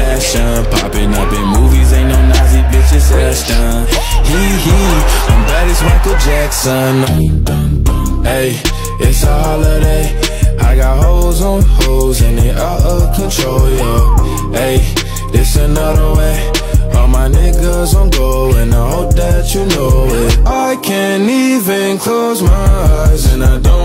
fashion. Popping up in movies, ain't no Nazi bitches Ashton. I'm bad as Michael Jackson. Hey, it's a holiday. I got hoes on hoes and they out of control, yo. Hey, this another way. All my niggas on go and I hope that you know it. I can't even close my eyes and I don't